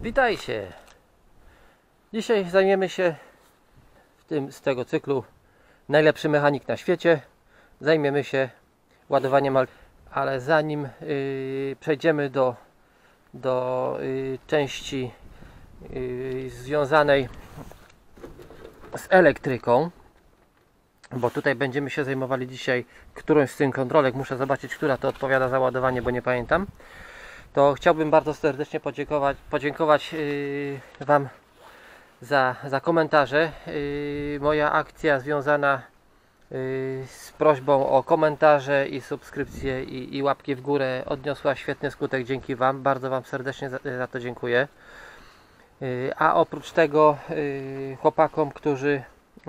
Witajcie! Dzisiaj zajmiemy się z tego cyklu najlepszy mechanik na świecie. Zajmiemy się ładowaniem, ale zanim przejdziemy do części związanej z elektryką, bo tutaj będziemy się zajmowali dzisiaj którąś z tych kontrolek. Muszę zobaczyć, która to odpowiada za ładowanie, bo nie pamiętam. To chciałbym bardzo serdecznie podziękować Wam za komentarze. Moja akcja związana z prośbą o komentarze i subskrypcje i łapki w górę odniosła świetny skutek. Dzięki Wam, bardzo Wam serdecznie za to dziękuję. A oprócz tego chłopakom, którzy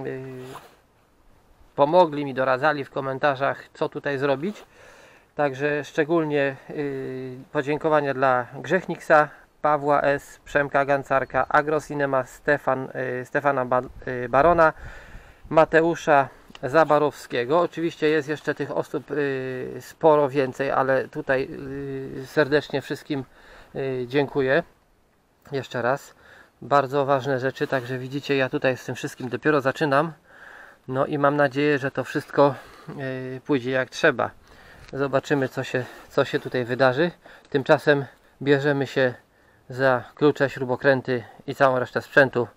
pomogli mi, doradzali w komentarzach, co tutaj zrobić. Także szczególnie podziękowania dla Grzechniksa, Pawła S., Przemka Gancarka, Agrocinema, Stefana Barona, Mateusza Zabarowskiego. Oczywiście jest jeszcze tych osób sporo więcej, ale tutaj serdecznie wszystkim dziękuję jeszcze raz. Bardzo ważne rzeczy, także widzicie, ja tutaj z tym wszystkim dopiero zaczynam. No i mam nadzieję, że to wszystko pójdzie jak trzeba. Zobaczymy, co się tutaj wydarzy. Tymczasem bierzemy się za klucze, śrubokręty i całą resztę sprzętu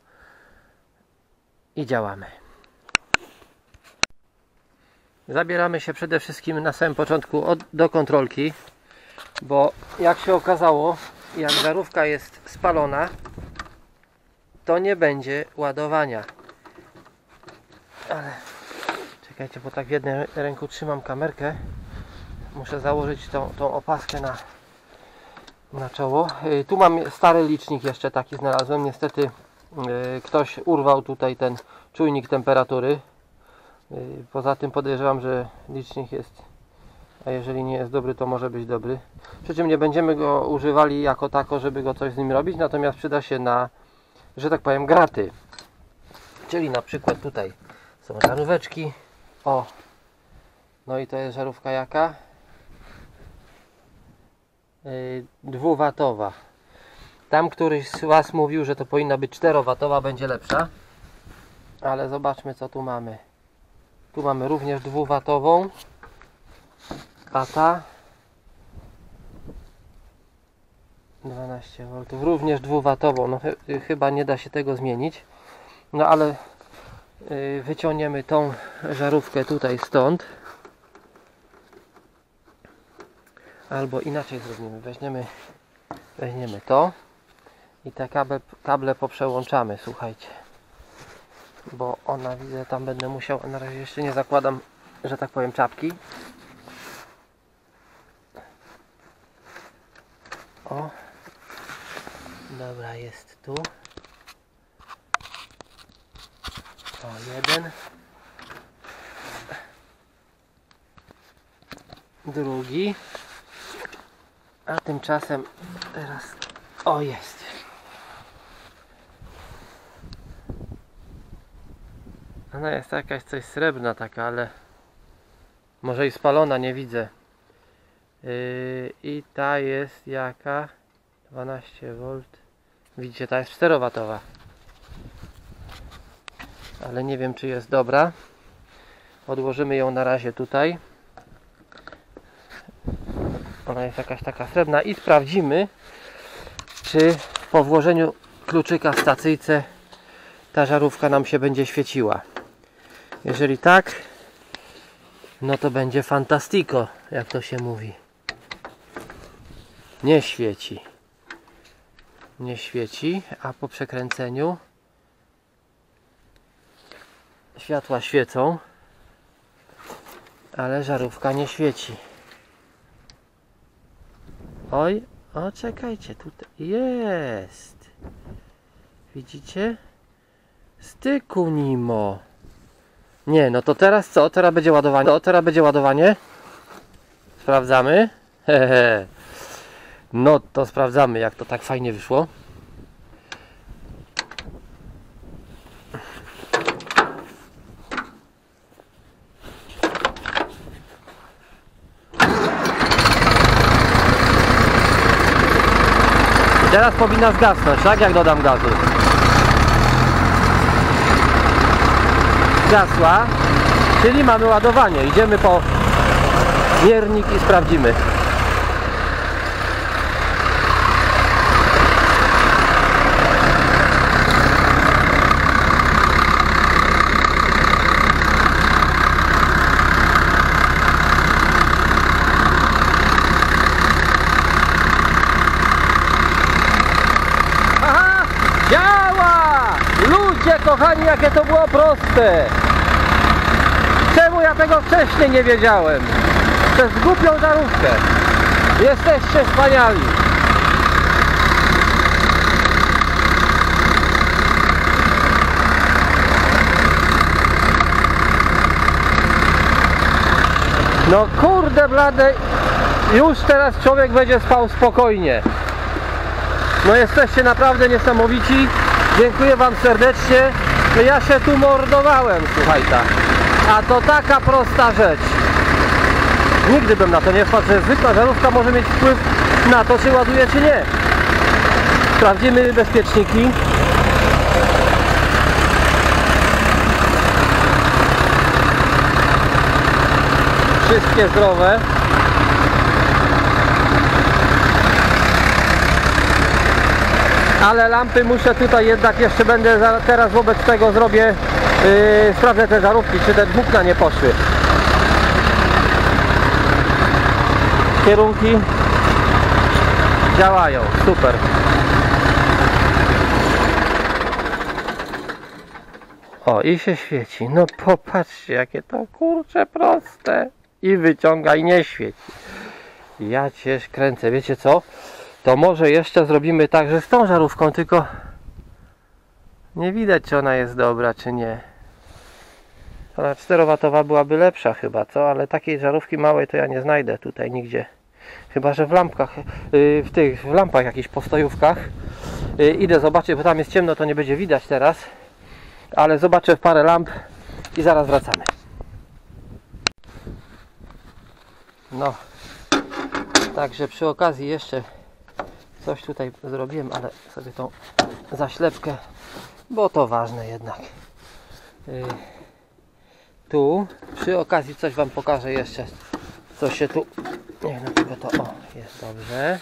i działamy. Zabieramy się przede wszystkim na samym początku do kontrolki, bo jak się okazało, jak żarówka jest spalona, to nie będzie ładowania. Ale czekajcie, bo tak w jednej ręku trzymam kamerkę. Muszę założyć tą opaskę na czoło. Tu mam stary licznik, jeszcze taki znalazłem. Niestety ktoś urwał tutaj ten czujnik temperatury. Poza tym podejrzewam, że licznik jest, a jeżeli nie jest dobry, to może być dobry. Przy czym nie będziemy go używali jako tako, żeby go coś z nim robić, natomiast przyda się na, że tak powiem, graty. Czyli na przykład tutaj są żaróweczki. O! No i to jest żarówka jaka? 2W. Tam któryś z Was mówił, że to powinna być 4W, będzie lepsza. Ale zobaczmy, co tu mamy. Tu mamy również 2W. A ta 12V, również 2W. No chyba nie da się tego zmienić. No ale wyciągniemy tą żarówkę tutaj stąd. Albo inaczej zrobimy. Weźmiemy to i te kable poprzełączamy, słuchajcie. Bo ona, widzę, tam będę musiał, na razie jeszcze nie zakładam, że tak powiem, czapki. O, dobra, jest tu. O, jeden. Drugi. A tymczasem teraz, o, jest. Ona jest jakaś coś srebrna taka, ale może i spalona, nie widzę. I ta jest jaka? 12V. Widzicie, ta jest 4W. Ale nie wiem, czy jest dobra. Odłożymy ją na razie tutaj. Ona jest jakaś taka srebrna i sprawdzimy, czy po włożeniu kluczyka w stacyjce ta żarówka nam się będzie świeciła. Jeżeli tak, no to będzie fantastico, jak to się mówi. Nie świeci. Nie świeci, a po przekręceniu światła świecą, ale żarówka nie świeci. Oj, o, czekajcie, tutaj jest. Widzicie? Styku Nimo. Nie, no to teraz co? Teraz będzie ładowanie. Teraz będzie ładowanie. Sprawdzamy. Hehe. No to sprawdzamy, jak to tak fajnie wyszło. Teraz powinna zgasnąć, tak? Jak dodam gazu. Zgasła, czyli mamy ładowanie. Idziemy po miernik i sprawdzimy. Aha! Działa! Ludzie kochani, jakie to było proste! Czemu ja tego wcześniej nie wiedziałem? Przez głupią żarówkę. Jesteście wspaniali. No kurde blade, już teraz człowiek będzie spał spokojnie. No jesteście naprawdę niesamowici. Dziękuję wam serdecznie. No ja się tu mordowałem, słuchajcie. A to taka prosta rzecz. Nigdy bym na to nie wpadł, że zwykła żarówka może mieć wpływ na to, czy ładuje, czy nie. Sprawdzimy bezpieczniki. Wszystkie zdrowe. Ale lampy muszę tutaj jednak jeszcze będę teraz wobec tego zrobię sprawdzę te żarówki, czy te włókna nie poszły. Kierunki działają, super. O, i się świeci. No popatrzcie, jakie to kurcze proste. I wyciąga i nie świeci. Ja cię kręcę, wiecie co? To może jeszcze zrobimy tak, że z tą żarówką, tylko nie widać, czy ona jest dobra, czy nie. Ona 4W byłaby lepsza chyba, co? Ale takiej żarówki małej to ja nie znajdę tutaj nigdzie. Chyba że w lampkach, w lampach jakichś postojówkach. Idę zobaczyć, bo tam jest ciemno, to nie będzie widać teraz. Ale zobaczę w parę lamp i zaraz wracamy. No, także przy okazji jeszcze coś tutaj zrobiłem, ale sobie tą zaślepkę, bo to ważne jednak. Tu przy okazji coś wam pokażę jeszcze, co się tu, nie wiem dlaczego to, o, jest dobrze.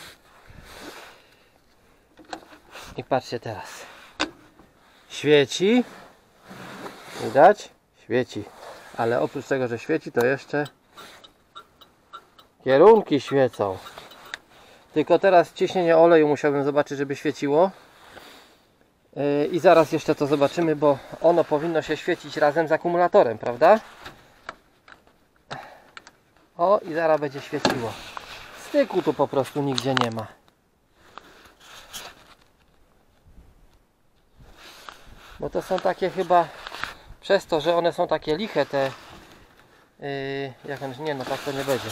I patrzcie teraz, świeci, widać? Świeci, ale oprócz tego, że świeci, to jeszcze kierunki świecą. Tylko teraz ciśnienie oleju musiałbym zobaczyć, żeby świeciło. I zaraz jeszcze to zobaczymy, bo ono powinno się świecić razem z akumulatorem, prawda? O, i zaraz będzie świeciło. Styku tu po prostu nigdzie nie ma. Bo to są takie chyba, przez to, że one są takie liche te, jak on, nie no, tak to nie będzie.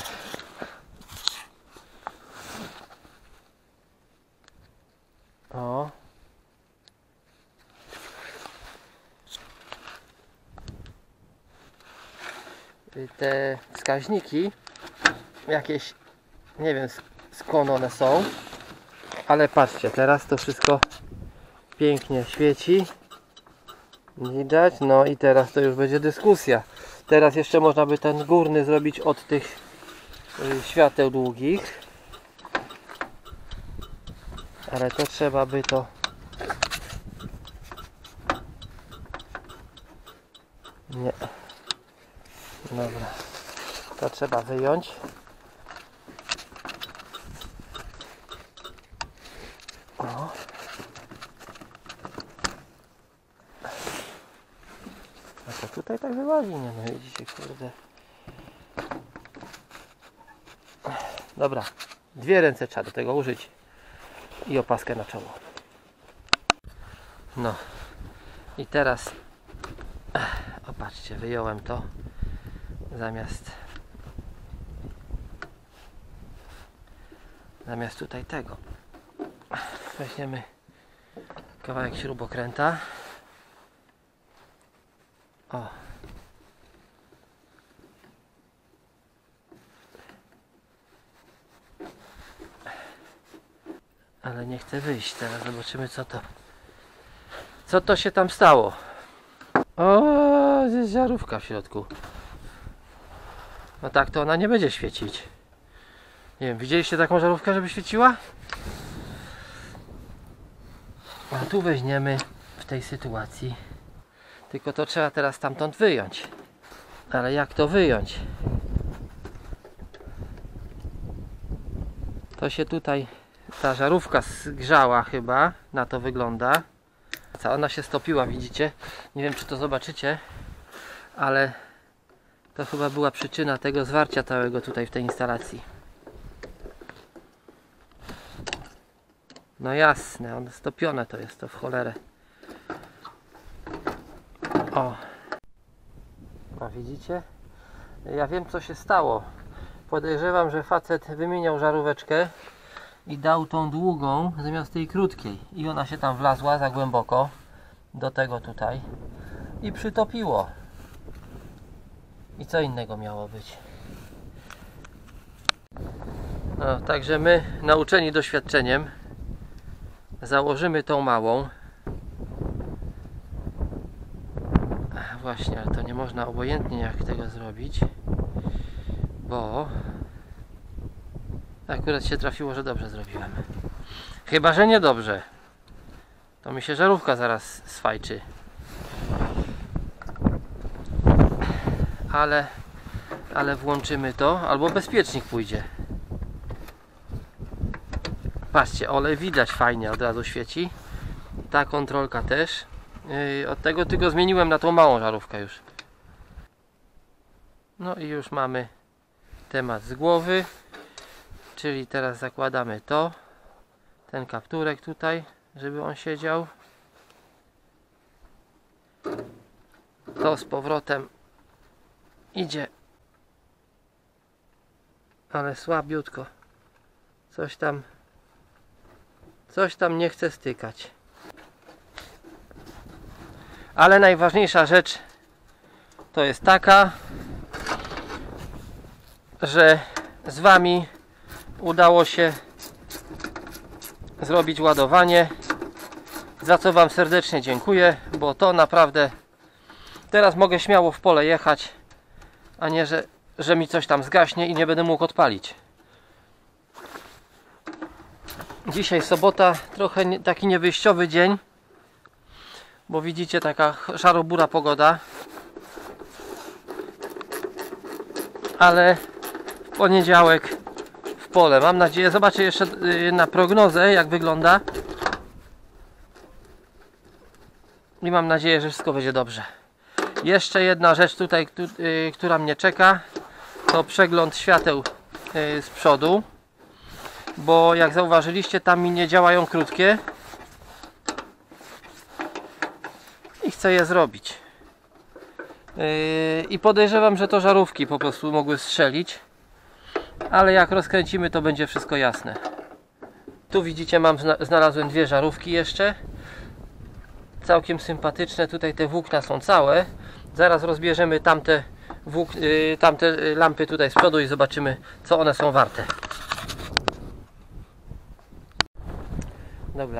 O. Te wskaźniki jakieś, nie wiem skąd one są, ale patrzcie, teraz to wszystko pięknie świeci, widać. No i teraz to już będzie dyskusja. Teraz jeszcze można by ten górny zrobić od tych świateł długich, ale to trzeba by to nie. Dobra, to trzeba wyjąć. O. A to tutaj tak wyłazi, nie no, widzicie, kurde. Dobra, dwie ręce trzeba do tego użyć i opaskę na czoło. No i teraz opatrzcie, wyjąłem to. Zamiast tutaj tego weźmiemy kawałek śrubokręta. O. Ale ale nie chce wyjść. Teraz zobaczymy co to się tam stało. O, jest żarówka w środku. No tak to ona nie będzie świecić. Nie wiem, widzieliście taką żarówkę, żeby świeciła? A tu weźmiemy w tej sytuacji. Tylko to trzeba teraz stamtąd wyjąć. Ale jak to wyjąć? To się tutaj ta żarówka zgrzała chyba. Na to wygląda. Ona się stopiła, widzicie? Nie wiem, czy to zobaczycie, ale to chyba była przyczyna tego zwarcia całego tutaj w tej instalacji. No jasne, one stopione to jest to w cholerę. O! A widzicie? Ja wiem, co się stało. Podejrzewam, że facet wymieniał żaróweczkę i dał tą długą zamiast tej krótkiej. I ona się tam wlazła za głęboko do tego tutaj i przytopiło. I co innego miało być? No, także my, nauczeni doświadczeniem, założymy tą małą. Właśnie, ale to nie można obojętnie jak tego zrobić, bo akurat się trafiło, że dobrze zrobiłem. Chyba że niedobrze. To mi się żarówka zaraz sfajczy. Ale włączymy to, albo bezpiecznik pójdzie. Patrzcie, olej widać fajnie, od razu świeci. Ta kontrolka też. Od tego tylko zmieniłem na tą małą żarówkę już. No i już mamy temat z głowy. Czyli teraz zakładamy to. Ten kapturek tutaj, żeby on siedział. To z powrotem idzie. Ale słabiutko. Coś tam nie chce stykać. Ale najważniejsza rzecz to jest taka, że z Wami udało się zrobić ładowanie, za co Wam serdecznie dziękuję, bo to naprawdę teraz mogę śmiało w pole jechać, a nie, że mi coś tam zgaśnie i nie będę mógł odpalić. Dzisiaj sobota, trochę taki niewyjściowy dzień, bo widzicie, taka szarobura pogoda, ale w poniedziałek w pole. Mam nadzieję, zobaczę jeszcze na prognozę jak wygląda i mam nadzieję, że wszystko będzie dobrze. Jeszcze jedna rzecz tutaj, która mnie czeka, to przegląd świateł z przodu, bo jak zauważyliście, tam mi nie działają krótkie i chcę je zrobić. I podejrzewam, że to żarówki po prostu mogły strzelić, ale jak rozkręcimy, to będzie wszystko jasne. Tu widzicie, znalazłem dwie żarówki jeszcze, całkiem sympatyczne. Tutaj te włókna są całe. Zaraz rozbierzemy tamte lampy tutaj z przodu i zobaczymy, co one są warte. Dobra,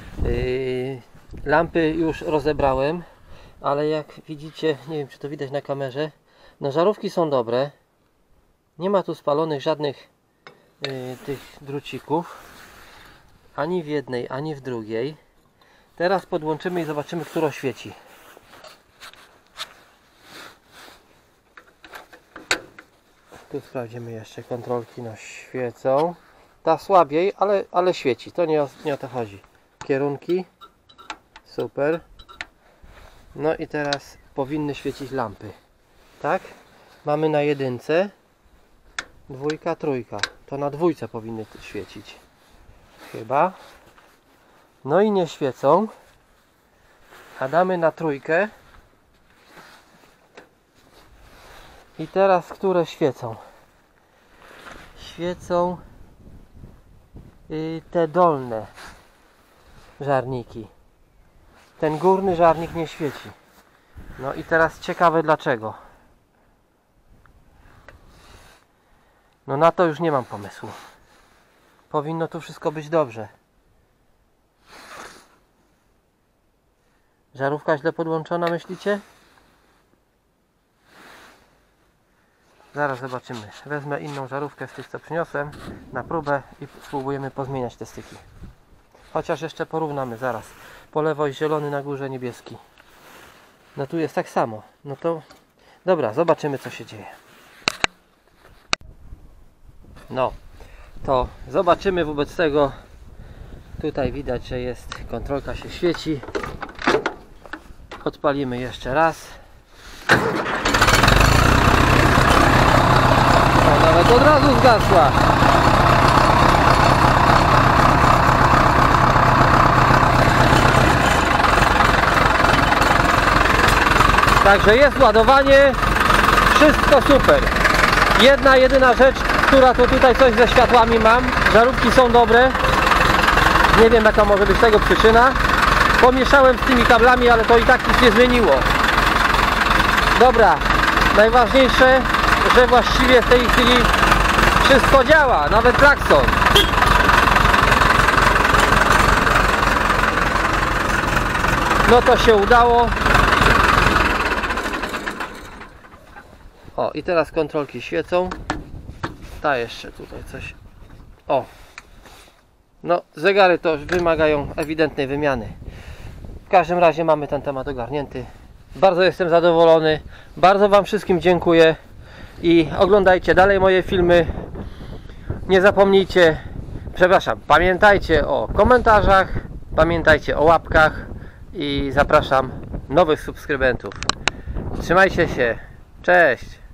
lampy już rozebrałem, ale jak widzicie, nie wiem, czy to widać na kamerze, no żarówki są dobre, nie ma tu spalonych żadnych tych drucików, ani w jednej, ani w drugiej. Teraz podłączymy i zobaczymy, która świeci. Tu sprawdzimy jeszcze, kontrolki, no świecą. Ta słabiej, ale świeci, to nie o to chodzi. Kierunki, super. No i teraz powinny świecić lampy. Tak? Mamy na jedynce, dwójka, trójka. To na dwójce powinny świecić. Chyba. No i nie świecą. A damy na trójkę. I teraz które świecą? Świecą te dolne żarniki. Ten górny żarnik nie świeci. No i teraz ciekawe dlaczego. No na to już nie mam pomysłu. Powinno tu wszystko być dobrze. Żarówka źle podłączona, myślicie? Zaraz zobaczymy. Wezmę inną żarówkę z tych, co przyniosłem, na próbę i spróbujemy pozmieniać te styki. Chociaż jeszcze porównamy zaraz. Po lewo jest zielony, na górze niebieski. No tu jest tak samo. No to dobra, zobaczymy, co się dzieje. No, to zobaczymy wobec tego. Tutaj widać, że jest, kontrolka się świeci. Odpalimy jeszcze raz. O, nawet od razu zgasła. Także jest ładowanie, wszystko super. Jedna jedyna rzecz, która to tutaj coś ze światłami mam. Żarówki są dobre. Nie wiem, jaka może być tego przyczyna. Pomieszałem z tymi kablami, ale to i tak nic nie zmieniło. Dobra, najważniejsze, że właściwie w tej chwili wszystko działa, nawet klakson. No to się udało. O, i teraz kontrolki świecą. Ta jeszcze tutaj coś. O. No, zegary to wymagają ewidentnej wymiany. W każdym razie mamy ten temat ogarnięty. Bardzo jestem zadowolony. Bardzo Wam wszystkim dziękuję. I oglądajcie dalej moje filmy. Nie zapomnijcie, pamiętajcie o komentarzach, pamiętajcie o łapkach i zapraszam nowych subskrybentów. Trzymajcie się. Cześć!